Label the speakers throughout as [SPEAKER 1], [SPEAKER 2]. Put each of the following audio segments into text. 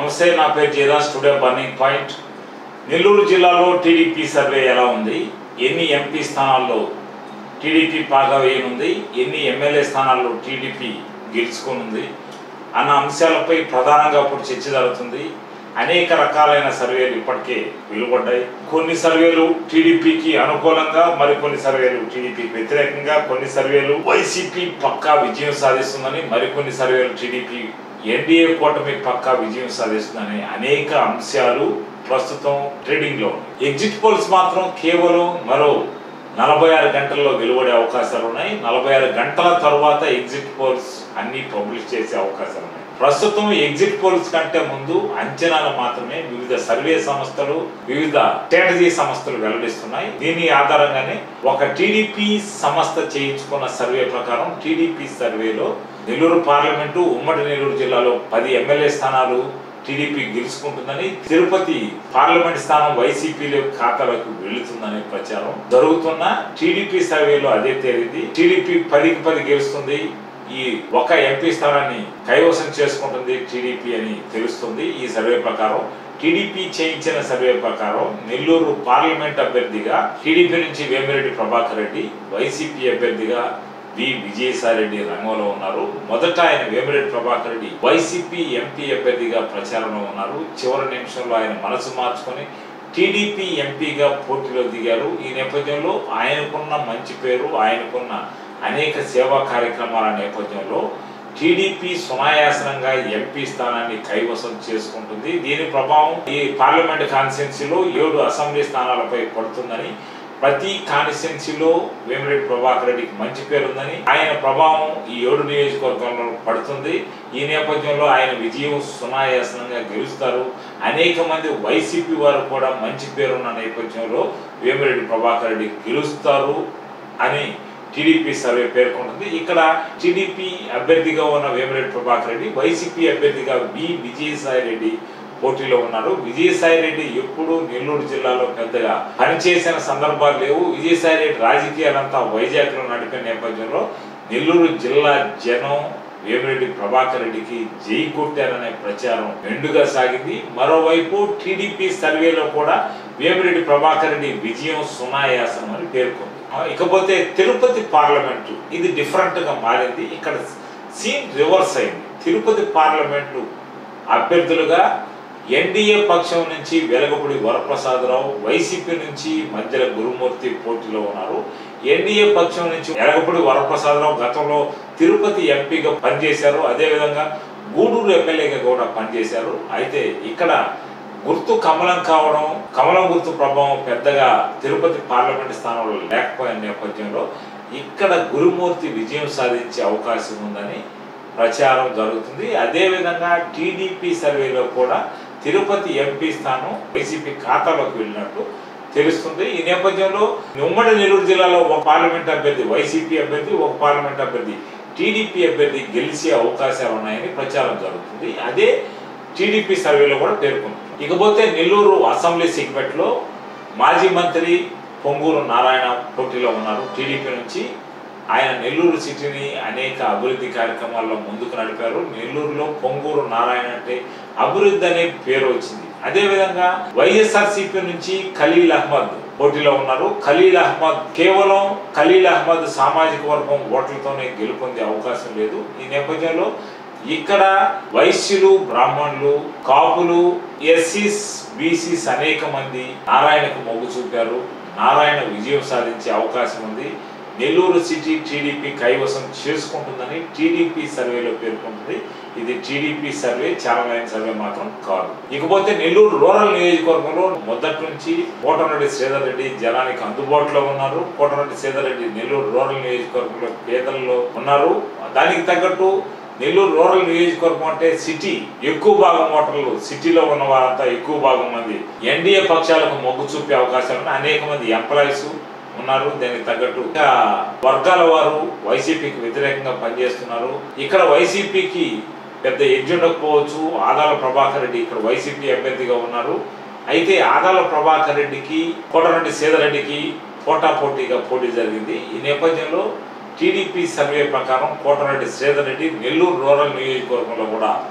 [SPEAKER 1] నమస్తే, నా పేరు Jayaraj. Today burning point. Nellore జిల్లాలో టీడీపీ సర్వే ఎలా ఉంది, ఎన్ని ఎంపీ స్థానాల్లో టీడీపీ పాగా వేయనుంది, ఎన్ని ఎమ్మెల్యే స్థానాల్లో టీడీపీ గెలుచుకోనుంది అన్న అంశాలపై ప్రధానంగా ఇప్పుడు చర్చ జరుగుతుంది. అనేక రకాలైన సర్వేలు ఇప్పటికే వెలువడ్డాయి. కొన్ని సర్వేలు టీడీపీకి అనుకూలంగా, మరికొన్ని సర్వేలు టీడీపీకి వ్యతిరేకంగా, కొన్ని సర్వేలు వైసీపీ పక్కా విజయం సాధిస్తుందని, మరికొన్ని సర్వేలు టీడీపీ ఎన్డీఏ కూటమి పక్కా విజయం సాధిస్తుందని అనేక అంశాలు ప్రస్తుతం ట్రేడింగ్ లో. ఎగ్జిట్ పోల్స్ మాత్రం కేవలం మరో 46 గంటల్లో వెలువడే అవకాశాలు ఉన్నాయి. 46 గంటల తర్వాత ఎగ్జిట్ పోల్స్ అన్ని పబ్లిష్ చేసే అవకాశాలు ఉన్నాయి. ప్రస్తుతం ఎగ్జిట్ పోల్స్ కంటే ముందు అంచనాలు మాత్రమే వివిధ సర్వే సంస్థలు, వివిధ స్ట్రాటజీ సంస్థలు వెల్లడిస్తున్నాయి. దీని ఆధారంగానే ఒక టీడీపీ సంస్థ చేయించుకున్న సర్వే ప్రకారం టీడీపీ సర్వేలో నెల్లూరు పార్లమెంటు, ఉమ్మడి నెల్లూరు జిల్లాలో 10 ఎమ్మెల్యే స్థానాలు టీడీపీ గెలుచుకుంటుందని, తిరుపతి పార్లమెంట్ స్థానం వైసీపీలో ఖాతాలోకి వెళుతుందనే ప్రచారం జరుగుతున్న టీడీపీ సర్వేలో అదే తేలింది. టీడీపీ 10కి 10 గెలుస్తుంది, ఈ ఒక ఎంపీ స్థానాన్ని కైవసం చేసుకుంటుంది టీడీపీ అని తెలుస్తుంది. ఈ సర్వే ప్రకారం, టీడీపీ చేయించిన సర్వే ప్రకారం నెల్లూరు పార్లమెంట్ అభ్యర్థిగా టీడీపీ నుంచి వేమిరెడ్డి ప్రభాకర్ రెడ్డి, వైసీపీ అభ్యర్థిగా వి విజయసాయిరెడ్డి రంగంలో ఉన్నారు. మొదట ఆయన వేమిరెడ్డి ప్రభాకర్ రెడ్డి వైసీపీ ఎంపీ అభ్యర్థిగా ప్రచారంలో ఉన్నారు. చివరి నిమిషంలో ఆయన మనసు మార్చుకొని టీడీపీ ఎంపీగా పోటీలో దిగారు. ఈ నేపథ్యంలో ఆయనకున్న మంచి పేరు, ఆయనకున్న అనేక సేవా కార్యక్రమాల నేపథ్యంలో టీడీపీ సునాయాసనంగా ఎంపీ స్థానాన్ని కైవసం చేసుకుంటుంది. దీని ప్రభావం ఈ పార్లమెంట్ కాన్స్టిట్యున్సీలో 7 అసెంబ్లీ స్థానాలపై పడుతుందని, ప్రతి కాన్స్టిట్యున్సీలో వేమిరెడ్డి ప్రభాకర్ రెడ్డికి మంచి పేరుందని, ఆయన ప్రభావం ఈ 7 నియోజకవర్గంలో పడుతుంది. ఈ నేపథ్యంలో ఆయన విజయం సునాయాసనంగా గెలుస్తారు. అనేక మంది వైసీపీ వారు కూడా మంచి పేరున్న నేపథ్యంలో వేమిరెడ్డి ప్రభాకర్ రెడ్డి గెలుస్తారు అని టీడీపీ సర్వే పేర్కొంటుంది. ఇక్కడ టీడీపీ అభ్యర్థిగా ఉన్న వేమిరెడ్డి ప్రభాకర్ రెడ్డి, వైసీపీ అభ్యర్థిగా వి విజయసాయిరెడ్డి పోటీలో ఉన్నారు. విజయసాయిరెడ్డి ఎప్పుడు నెల్లూరు జిల్లాలో పెద్దగా పనిచేసిన సందర్భాలు లేవు. విజయసాయిరెడ్డి రాజకీయాలంతా వైజాగ్ లో నడిపిన నేపథ్యంలో నెల్లూరు జిల్లా జనం వేమిరెడ్డి ప్రభాకర్ రెడ్డికి జై కొట్టారనే ప్రచారం మెండుగా సాగింది. మరోవైపు టీడీపీ సర్వేలో కూడా వేమిరెడ్డి ప్రభాకర్ రెడ్డి విజయం సునాయాసనం అని పేర్కొంది. ఇకపోతే తిరుపతి పార్లమెంటు, ఇది డిఫరెంట్ గా మారింది. ఇక్కడ సీన్ రివర్స్ అయింది. తిరుపతి పార్లమెంటు అభ్యర్థులుగా ఎన్డీఏ పక్షం నుంచి వెలగపూడి వరప్రసాదరావు, వైసీపీ నుంచి మధ్యల గురుమూర్తి పోటీలో ఉన్నారు. ఎన్డీఏ పక్షం నుంచి వెలగపూడి వరప్రసాదరావు గతంలో తిరుపతి ఎంపీగా పనిచేశారు. అదేవిధంగా గూడూరు ఎమ్మెల్యేగా కూడా పనిచేశారు. అయితే ఇక్కడ గుర్తు కమలం కావడం, కమలం గుర్తు ప్రభావం పెద్దగా తిరుపతి పార్లమెంట్ స్థానంలో లేకపోయిన నేపథ్యంలో ఇక్కడ గురుమూర్తి విజయం సాధించే అవకాశం ఉందని ప్రచారం జరుగుతుంది. అదేవిధంగా టీడీపీ సర్వేలో కూడా తిరుపతి ఎంపీ స్థానం వైసీపీ ఖాతాలోకి వెళ్ళినట్టు తెలుస్తుంది. ఈ నేపథ్యంలో ఉమ్మడి నెల్లూరు జిల్లాలో ఒక పార్లమెంట్ అభ్యర్థి వైసీపీ అభ్యర్థి, ఒక పార్లమెంట్ అభ్యర్థి టీడీపీ అభ్యర్థి గెలిచే అవకాశాలు ఉన్నాయని ప్రచారం జరుగుతుంది. అదే టీడీపీ సర్వేలో కూడా పేర్కొంది. ఇకపోతే నెల్లూరు అసెంబ్లీ సెగ్మెంట్ లో మాజీ మంత్రి పొంగూరు నారాయణ పోటీలో ఉన్నారు టీడీపీ నుంచి. ఆయన నెల్లూరు సిటీని అనేక అభివృద్ధి కార్యక్రమాల్లో ముందుకు నడిపారు. నెల్లూరులో పొంగూరు నారాయణ అంటే అభివృద్ధి అనే పేరు వచ్చింది. అదేవిధంగా వైఎస్ఆర్సీపీ నుంచి ఖలీల్ అహ్మద్ పోటీలో ఉన్నారు. ఖలీల్ అహ్మద్ కేవలం ఖలీల్ అహ్మద్ సామాజిక వర్గం ఓట్లతోనే గెలుపొందే అవకాశం లేదు. ఈ నేపథ్యంలో ఇక్కడ వైశ్యులు, బ్రాహ్మణులు, కాపులు, ఎస్సీస్, బీసీస్ అనేక మంది నారాయణకు మొగ్గు చూపారు. నారాయణ విజయం సాధించే అవకాశం ఉంది. నెల్లూరు సిటీ టీడీపీ కైవసం చేసుకుంటుందని టీడీపీ సర్వేలో పేర్కొంటుంది. ఇది టీడీపీ సర్వే, ఛానల్ సర్వే మాత్రం కాదు. ఇకపోతే నెల్లూరు రూరల్ నియోజకవర్గంలో మొదటి నుంచి కోటరెడ్డి శ్రీధర్ రెడ్డి జనానికి అందుబాటులో ఉన్నారు. కోటరెడ్డి శ్రీధర్ రెడ్డి నెల్లూరు రూరల్ నియోజకవర్గంలో పేదల్లో ఉన్నారు. దానికి తగ్గట్టు నెల్లూరు రూరల్ నియోజకవర్గం అంటే సిటీ, ఎక్కువ భాగం ఓటర్లు సిటీలో ఉన్న వారంతా ఎక్కువ భాగం మంది ఎన్డీఏ పక్షాలకు మొగ్గు చూపే అవకాశాలు ఉన్నాయి. అనేక మంది ఎంప్లాయీస్ ఉన్నారు. దానికి తగ్గట్టు వర్గాల వారు వైసీపీకి వ్యతిరేకంగా పనిచేస్తున్నారు. ఇక్కడ వైసీపీకి పెద్ద ఎడ్జ్ ఉండకపోవచ్చు. ఆదాల ప్రభాకర్ రెడ్డి ఇక్కడ వైసీపీ అభ్యర్థిగా ఉన్నారు. అయితే ఆదాల ప్రభాకర్ రెడ్డికి, కోటరెడ్డి శ్రీధర్ రెడ్డికి పోటాపోటీగా పోటీ జరిగింది. ఈ నేపథ్యంలో టీడీపీ సర్వే ప్రకారం కోటరెడ్డి శ్రీధర్ రెడ్డి నెల్లూరు రూరల్ నియోజకవర్గంలో కూడా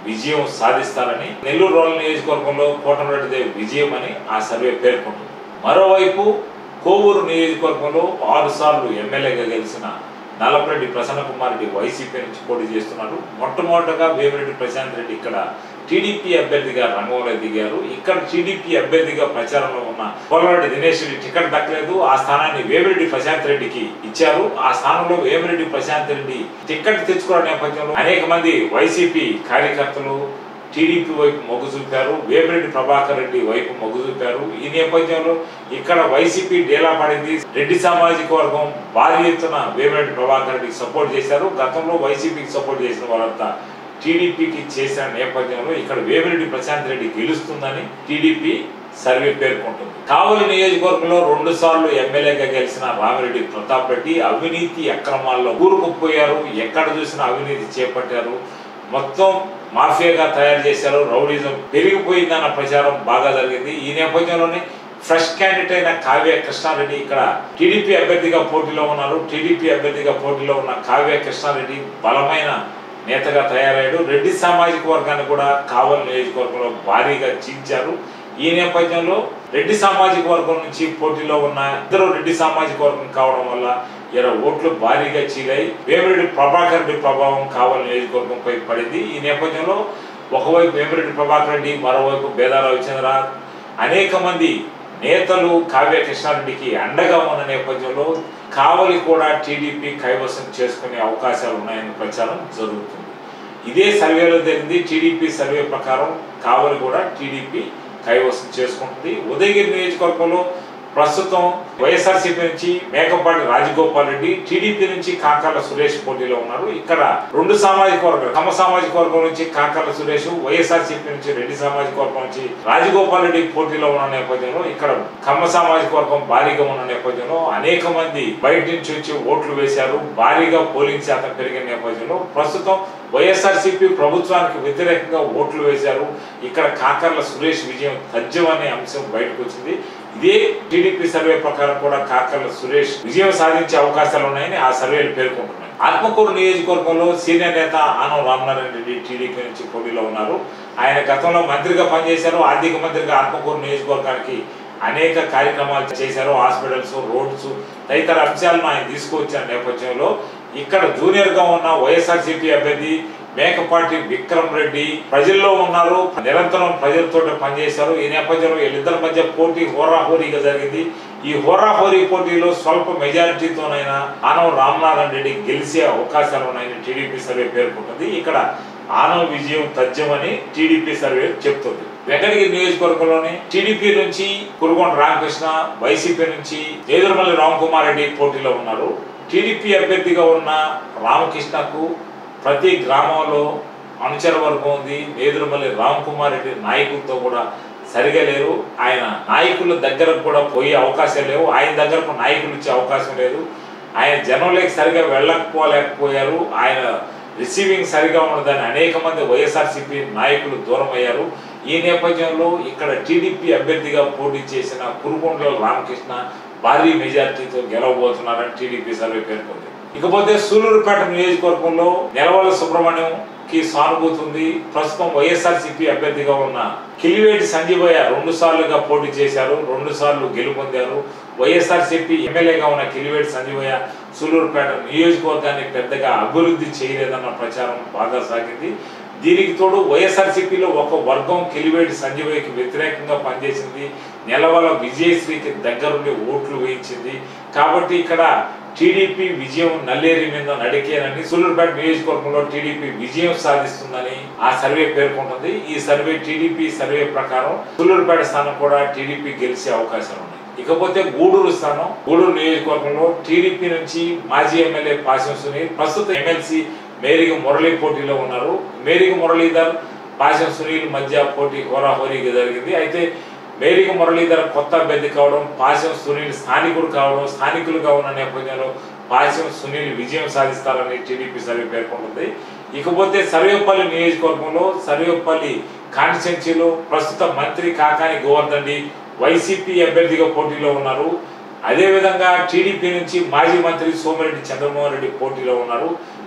[SPEAKER 1] విజయం సాధిస్తారని, నెల్లూరు రూరల్ నియోజకవర్గంలో కోటమిరెడ్డి విజయం అని ఆ సర్వే పేర్కొంటుంది. మరోవైపు కోవూరు నియోజకవర్గంలో 6 సార్లు ఎమ్మెల్యేగా గెలిచిన నల్లపరెడ్డి ప్రసన్న కుమార్ రెడ్డి వైసీపీ నుంచి పోటీ చేస్తున్నారు. మొట్టమొదటగా వేమిరెడ్డి ప్రశాంత్ రెడ్డి ఇక్కడ టీడీపీ అభ్యర్థిగా రంగంలో దిగారు. ఇక్కడ టీడీపీ అభ్యర్థిగా ప్రచారంలో ఉన్న పోలరెడ్డి దినేష్ రెడ్డి టికెట్ దక్కలేదు. ఆ స్థానాన్ని వేమిరెడ్డి ప్రశాంత్ రెడ్డికి ఇచ్చారు. ఆ స్థానంలో వేమిరెడ్డి ప్రశాంత్ రెడ్డి టికెట్ తెచ్చుకున్న నేపథ్యంలో అనేక మంది వైసీపీ కార్యకర్తలు టీడీపీ వైపు మొగ్గు చూపారు, వేమిరెడ్డి ప్రభాకర్ రెడ్డి వైపు మొగ్గు చూపారు. ఈ నేపథ్యంలో ఇక్కడ వైసీపీ డేలా పడింది. రెడ్డి సామాజిక వర్గం భారీ ఎత్తున వేమిరెడ్డి ప్రభాకర్ రెడ్డికి సపోర్ట్ చేశారు. గతంలో వైసీపీకి సపోర్ట్ చేసిన వాళ్ళంతా టీడీపీకి చేసిన నేపథ్యంలో ఇక్కడ వేమిరెడ్డి ప్రశాంత్ రెడ్డి గెలుస్తుందని టీడీపీ సర్వే పేర్కొంటుంది. కావలి నియోజకవర్గంలో 2 సార్లు ఎమ్మెల్యేగా గెలిచిన రామిరెడ్డి ప్రతాప్ రెడ్డి అవినీతి అక్రమాల్లో కూరుకుపోయారు. ఎక్కడ చూసినా అవినీతి చేపట్టారు, మొత్తం మాఫియాగా తయారు చేశారు, రౌడీజం పెరిగిపోయిందన్న ప్రచారం బాగా జరిగింది. ఈ నేపథ్యంలోనే ఫ్రెష్ క్యాండిడేట్ అయిన కావ్య కృష్ణారెడ్డి ఇక్కడ టీడీపీ అభ్యర్థిగా పోటీలో ఉన్నారు. టీడీపీ అభ్యర్థిగా పోటీలో ఉన్న కావ్య కృష్ణారెడ్డి బలమైన నేతగా తయారయ్యాడు. రెడ్డి సామాజిక వర్గాన్ని కూడా కావలి నియోజకవర్గంలో భారీగా చీల్చారు. ఈ నేపథ్యంలో రెడ్డి సామాజిక వర్గం నుంచి పోటీలో ఉన్న ఇద్దరు రెడ్డి సామాజిక వర్గం కావడం వల్ల 20 ఓట్లు భారీగా చీలాయి. వేమిరెడ్డి ప్రభాకర్ రెడ్డి ప్రభావం కావలి నియోజకవర్గంపై పడింది. ఈ నేపథ్యంలో ఒకవైపు వేమిరెడ్డి ప్రభాకర్ రెడ్డి, మరోవైపు బేదా రవిచంద్ర అనేక మంది నేతలు కావ్య కృష్ణారెడ్డికి అండగా ఉన్న నేపథ్యంలో కావలి కూడా టీడీపీ కైవసం చేసుకునే అవకాశాలు ఉన్నాయని ప్రచారం జరుగుతుంది. ఇదే సర్వేలో జరిగింది. టీడీపీ సర్వే ప్రకారం కావలి కూడా టీడీపీ కైవసం చేసుకుంటుంది. ఉదయగిరి నియోజకవర్గంలో ప్రస్తుతం వైఎస్ఆర్సీపీ నుంచి మేకపాటి రాజగోపాల్ రెడ్డి, టీడీపీ నుంచి కాకర్ల సురేష్ పోటీలో ఉన్నారు. ఇక్కడ 2 సామాజిక వర్గాలు, కమ్మ సామాజిక వర్గం నుంచి కాకర్ల సురేష్, వైఎస్ఆర్సీపీ నుంచి రెడ్డి సామాజిక వర్గం నుంచి రాజగోపాల్ రెడ్డి పోటీలో ఉన్న నేపథ్యంలో ఇక్కడ కమ్మ సామాజిక వర్గం భారీగా ఉన్న నేపథ్యంలో అనేక మంది బయట నుంచి వచ్చి ఓట్లు వేశారు. భారీగా పోలింగ్ శాతం పెరిగిన నేపథ్యంలో ప్రస్తుతం వైఎస్ఆర్సీపీ ప్రభుత్వానికి వ్యతిరేకంగా ఓట్లు వేశారు. ఇక్కడ కాకర్ల సురేష్ విజయం తథ్యం అనే అంశం బయటకు వచ్చింది. ఇదే టీడీపీ సర్వే ప్రకారం కూడా కాకర్ల సురేష్ విజయం సాధించే అవకాశాలు ఉన్నాయని ఆ సర్వేలు పేర్కొంటున్నాయి. ఆత్మకూరు నియోజకవర్గంలో సీనియర్ నేత ఆనం రామనారాయణ రెడ్డి టీడీపీ నుంచి పోటీలో ఉన్నారు. ఆయన గతంలో మంత్రిగా పనిచేశారు. ఆర్థిక మంత్రిగా ఆత్మకూరు నియోజకవర్గానికి అనేక కార్యక్రమాలు చేశారు. హాస్పిటల్స్, రోడ్స్ తదితర అంశాలను ఆయన తీసుకువచ్చిన నేపథ్యంలో ఇక్కడ జూనియర్ గా ఉన్న వైఎస్ఆర్సీపీ అభ్యర్థి మేకపాటి విక్రమ్ రెడ్డి ప్రజల్లో ఉన్నారు, నిరంతరం ప్రజలతో పనిచేశారు. ఈ నేపథ్యంలో వీళ్ళిద్దరి మధ్య పోటీ హోరాహోరీగా జరిగింది. ఈ హోరాహోరీ పోటీలో స్వల్ప మెజారిటీతోనైనా ఆనం రామనారాయణ రెడ్డి గెలిచే అవకాశాలు ఉన్నాయని టీడీపీ సర్వే పేర్కొంటుంది. ఇక్కడ ఆనం విజయం తథ్యమని టీడీపీ సర్వే చెప్తుంది. వెంకటగిరి నియోజకవర్గంలోని టీడీపీ నుంచి కురుగొండ రామకృష్ణ, వైసీపీ నుంచి నేదురుమల్లి రామకుమార్ రెడ్డి పోటీలో ఉన్నారు. టీడీపీ అభ్యర్థిగా ఉన్న రామకృష్ణకు ప్రతి గ్రామంలో అనుచర వర్గం ఉంది. నేదురుమల్లి రామకుమార్ రెడ్డి నాయకులతో కూడా సరిగా లేరు. ఆయన నాయకుల దగ్గరకు కూడా పోయే అవకాశం లేవు. ఆయన దగ్గరకు నాయకులు ఇచ్చే అవకాశం లేదు. ఆయన జనంలోకి సరిగా వెళ్ళకపోలేకపోయారు. ఆయన రిసీవింగ్ సరిగా ఉండదని అనేక మంది వైఎస్ఆర్సీపీ నాయకులు దూరం అయ్యారు. ఈ నేపథ్యంలో ఇక్కడ టీడీపీ అభ్యర్థిగా పోటీ చేసిన కురుగొండల రామకృష్ణ భారీ మెజారిటీతో గెలవబోతున్నారని టీడీపీ సర్వే పేర్కొంది. ఇకపోతే సూలూరుపేట నియోజకవర్గంలో నెలవల సుబ్రహ్మణ్యం కి సానుభూతి ఉంది. ప్రస్తుతం వైఎస్ఆర్సీపీ అభ్యర్థిగా ఉన్న కిలివేటి సంజీవయ్య 2 సార్లుగా పోటీ చేశారు, 2 సార్లు గెలుపొందారు. వైఎస్ఆర్సీపీ ఎమ్మెల్యేగా ఉన్న కిలివేటి సంజీవయ్య సూలూరుపేట నియోజకవర్గాన్ని పెద్దగా అభివృద్ధి చేయలేదన్న ప్రచారం బాగా సాగింది. దీనికి తోడు వైఎస్ఆర్సీపీలో ఒక వర్గం కిలివేటి సంజీవయ్యకి వ్యతిరేకంగా పనిచేసింది. నెలవల విజయశ్రీకి దగ్గరుండి ఓట్లు వేయించింది. కాబట్టి ఇక్కడ టీడీపీ విజయం నల్లేరి మీద నడికేనని, సూలూరుపేట నియోజకవర్గంలో టీడీపీ విజయం సాధిస్తుందని ఆ సర్వే పేర్కొంటుంది. ఈ సర్వే టీడీపీ సర్వే ప్రకారం సూలూరుపేట స్థానం కూడా టీడీపీ గెలిచే అవకాశాలు ఉన్నాయి. ఇకపోతే గూడూరు స్థానం, గూడూరు నియోజకవర్గంలో టీడీపీ నుంచి మాజీ ఎమ్మెల్యే పాశం సునీల్, ప్రస్తుత ఎమ్మెల్సీ మేరిగ మురళీ పోటీలో ఉన్నారు. మేరిగ మురళీధర్, పాశం సునీల్ మధ్య పోటీ హోరాహోరీగా జరిగింది. అయితే మేరిగ మురళీధర్ కొత్త అభ్యర్థి కావడం, పాశం సునీల్ స్థానికులుగా ఉన్న నేపథ్యంలో పాశం సునీల్ విజయం సాధిస్తారని టీడీపీ సర్వే పేర్కొంటుంది. ఇకపోతే సర్వేపల్లి నియోజకవర్గంలో సర్వేపల్లి కాన్స్టిట్యున్సీలో ప్రస్తుత మంత్రి కాకాని గోవర్ధన్ రెడ్డి వైసీపీ అభ్యర్థిగా పోటీలో ఉన్నారు. అదేవిధంగా టీడీపీ నుంచి మాజీ మంత్రి సోమిరెడ్డి చంద్రమోహన్ రెడ్డి పోటీలో ఉన్నారు.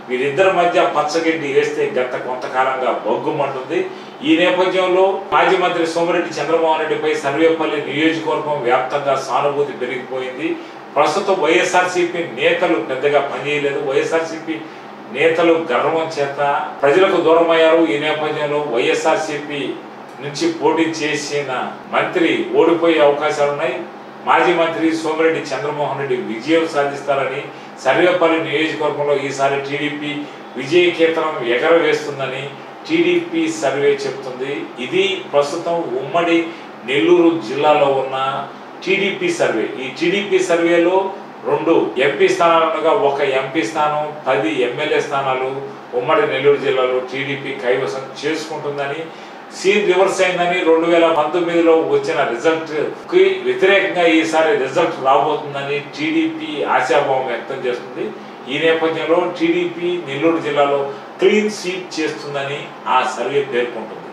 [SPEAKER 1] వీరిద్దరి మధ్య పచ్చగడ్డి వేస్తే గత కొంతకాలంగా బొగ్గుమంటుంది. ఈ నేపథ్యంలో మాజీ మంత్రి సోమిరెడ్డి చంద్రమోహన్ రెడ్డిపై సర్వేపల్లి నియోజకవర్గం వ్యాప్తంగా సానుభూతి పెరిగిపోయింది. ప్రస్తుతం వైఎస్ఆర్సీపీ నేతలు పెద్దగా పనిచేయలేదు. వైఎస్ఆర్సీపీ నేతలు గర్వం చేత ప్రజలకు దూరం అయ్యారు. ఈ నేపథ్యంలో వైఎస్ఆర్సీపీ నుంచి పోటీ చేసిన మంత్రి ఓడిపోయే అవకాశాలున్నాయి. మాజీ మంత్రి సోమిరెడ్డి చంద్రమోహన్ రెడ్డి విజయం సాధిస్తారని, సర్వేపల్లి నియోజకవర్గంలో ఈసారి టీడీపీ విజయకేతనం ఎగరవేస్తుందని టీడీపీ సర్వే చెబుతుంది. ఇది ప్రస్తుతం ఉమ్మడి నెల్లూరు జిల్లాలో ఉన్న టీడీపీ సర్వే. ఈ టీడీపీ సర్వేలో 2 ఎంపీ స్థానాలుగా ఒక ఎంపీ స్థానం, 10 ఎమ్మెల్యే స్థానాలు ఉమ్మడి నెల్లూరు జిల్లాలో టీడీపీ కైవసం చేసుకుంటుందని, సీన్ రివర్స్ అయిందని 2019లో వచ్చిన రిజల్ట్ కి వ్యతిరేకంగా ఈసారి రిజల్ట్ రాబోతుందని టీడీపీ ఆశాభావం వ్యక్తం చేస్తుంది. ఈ నేపథ్యంలో టీడీపీ నెల్లూరు జిల్లాలో క్లీన్ స్వీప్ చేస్తుందని ఆ సర్వే పేర్కొంటుంది.